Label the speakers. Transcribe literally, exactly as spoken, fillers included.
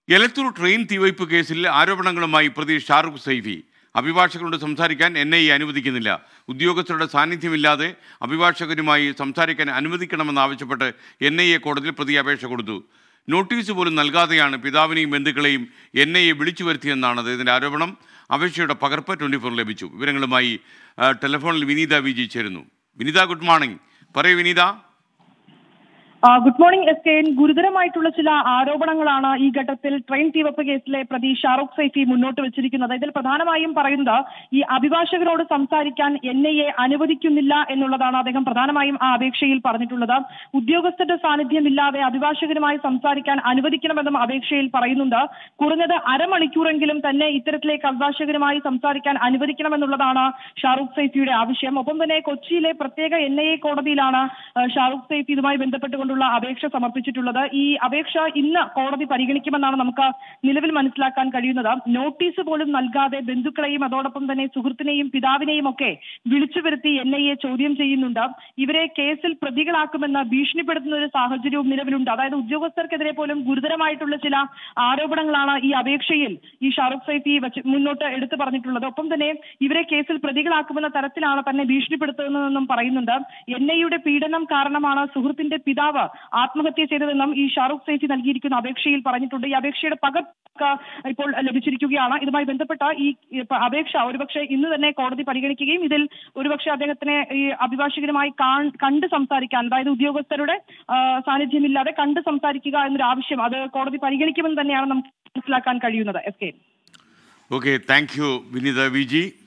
Speaker 1: Elathur train തീവയ്പ് കേസിൽ ആരോപണങ്ങളുമായി പ്രതി ഷാറുഖ് സൈഫി അഭിഭാഷകരോട് സംസാരിക്കാൻ എൻ ഐ എ അനുവദിക്കുന്നില്ല. ഉദ്യോഗസ്ഥരുടെ സാന്നിധ്യമില്ലാതെ അഭിഭാഷകരുമായി സംസാരിക്കാൻ അനുവദിക്കണമെന്നാവശ്യപ്പെട്ട് എൻ ഐ എ കോടതിയിൽ പ്രതി അപേക്ഷ കൊടുത്തു. നോട്ടീസ് പോലും നൽകാതെയാണ് പിതാവിനെയും ബന്ധുക്കളെയും എൻ ഐ എ വിളിച്ചു വരുത്തിയെന്നാണ് അദ്ദേഹത്തിൻ്റെ ആരോപണം. അപേക്ഷയുടെ പകർപ്പ് ട്വൻറ്റി ഫോർ ലഭിച്ചു. വിവരങ്ങളുമായി ടെലിഫോണിൽ വിനീത വി ജി ചേരുന്നു. Vineetha, good morning. പറയൂ Vineetha.
Speaker 2: Good morning S K. ഗുരുതരമായിട്ടുള്ള ചില ആരോപണങ്ങളാണ് ഈ ഘട്ടത്തിൽ ട്രെയിൻ തീവപ്പ് കേസിലെ പ്രതി ഷാറുഖ് സൈഫി മുന്നോട്ട് വെച്ചിരിക്കുന്നത്. ഇതിൽ പ്രധാനമായും പറയുന്നത് ഈ അഭിഭാഷകരോട് സംസാരിക്കാൻ എൻ ഐ എ അനുവദിക്കുന്നില്ല എന്നുള്ളതാണ് അദ്ദേഹം പ്രധാനമായും ആ അപേക്ഷയിൽ പറഞ്ഞിട്ടുള്ളത്. ഉദ്യോഗസ്ഥരുടെ സാന്നിധ്യമില്ലാതെ അഭിഭാഷകരുമായി സംസാരിക്കാൻ അനുവദിക്കണമെന്നും അപേക്ഷയിൽ പറയുന്നുണ്ട്. കുറഞ്ഞത് അരമണിക്കൂറെങ്കിലും തന്നെ ഇത്തരത്തിലേക്ക് അഭിഭാഷകരുമായി സംസാരിക്കാൻ അനുവദിക്കണമെന്നുള്ളതാണ് ഷാറുഖ് സൈഫിയുടെ ആവശ്യം. ഒപ്പം തന്നെ കൊച്ചിയിലെ പ്രത്യേക എൻ ഐ എ കോടതിയിലാണ് ഷാറുഖ് സൈഫി ഇതുമായി ബന്ധപ്പെട്ടുകൊണ്ട് അപേക്ഷ സമർപ്പിച്ചിട്ടുള്ളത്. ഈ അപേക്ഷ ഇന്ന് കോടതി പരിഗണിക്കുമെന്നാണ് നമുക്ക് നിലവിൽ മനസ്സിലാക്കാൻ കഴിയുന്നത്. നോട്ടീസ് പോലും നൽകാതെ ബന്ധുക്കളെയും അതോടൊപ്പം തന്നെ സുഹൃത്തിനെയും പിതാവിനെയും ഒക്കെ വിളിച്ചു വരുത്തി എൻ ഐ എ ചോദ്യം ചെയ്യുന്നുണ്ട്. ഇവരെ കേസിൽ പ്രതികളാക്കുമെന്ന് ഭീഷണിപ്പെടുത്തുന്ന ഒരു സാഹചര്യവും നിലവിലുണ്ട്. അതായത് ഉദ്യോഗസ്ഥർക്കെതിരെ പോലും ഗുരുതരമായിട്ടുള്ള ചില ആരോപണങ്ങളാണ് ഈ അപേക്ഷയിൽ ഈ ഷാറുഖ് സൈഫി മുന്നോട്ട് എടുത്തു പറഞ്ഞിട്ടുള്ളത്. ഒപ്പം തന്നെ ഇവരെ കേസിൽ പ്രതികളാക്കുമെന്ന തരത്തിലാണ് തന്നെ ഭീഷണിപ്പെടുത്തുന്നതെന്നും പറയുന്നുണ്ട്. എൻ ഐ യുടെ പീഡനം കാരണമാണ് സുഹൃത്തിന്റെ പിതാവ് ആത്മഹത്യ ചെയ്തതെന്നും ഈ ഷാറുഖ് സൈഫി നൽകിയിരിക്കുന്ന അപേക്ഷയിൽ പറഞ്ഞിട്ടുണ്ട്. ഈ അപേക്ഷയുടെ പകർപ്പ് ഇപ്പോൾ ലഭിച്ചിരിക്കുകയാണ്. ഇതുമായി ബന്ധപ്പെട്ട ഈ അപേക്ഷ ഒരുപക്ഷെ ഇന്ന് തന്നെ കോടതി പരിഗണിക്കുകയും ഇതിൽ ഒരുപക്ഷെ അദ്ദേഹത്തിനെ ഈ അഭിഭാഷകരുമായി കണ്ട് സംസാരിക്കാൻ, അതായത് ഉദ്യോഗസ്ഥരുടെ സാന്നിധ്യമില്ലാതെ കണ്ട് സംസാരിക്കുക എന്നൊരു ആവശ്യം അത് കോടതി പരിഗണിക്കുമെന്ന് തന്നെയാണ് നമുക്ക് മനസ്സിലാക്കാൻ കഴിയുന്നത്. S K.
Speaker 1: Okay, thank you Vineetha V G.